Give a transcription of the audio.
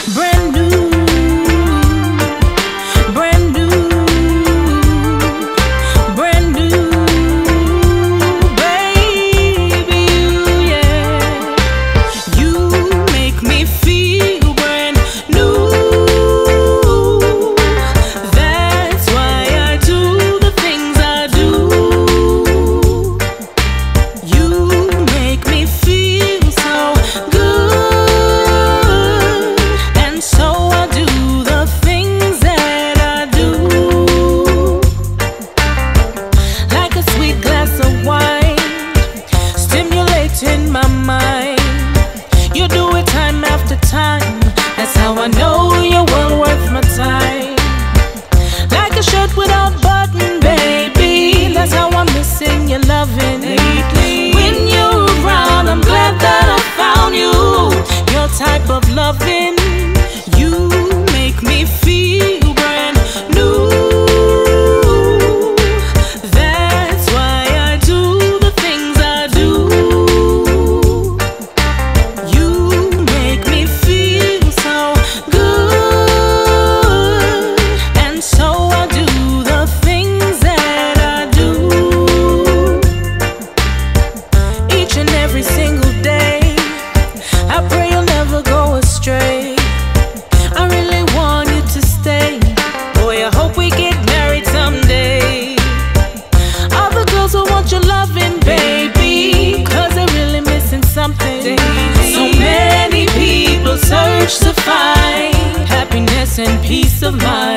brand new, brand new, brand new, baby, yeah. You make me feel brand new. That's why I do the things I do. You make me feel so good, and so I do the things that I do. Like a sweet glass of wine, stimulating my mind. You do it time after time. That's how I know you're well worth my time. Like a shirt without button, baby. That's how I'm missing your loving lately. When you're around, I'm glad that I found you. Your type of loving, you make me feel brand new. That's why I do the things I do. You make me feel so good, and so I do the things that I do. Each and every single day, I pray you'll never go astray. I really want you to stay. Boy, I hope we get married someday. All the girls who want your loving, baby, 'cause they're really missing something. So many people search to find happiness and peace of mind.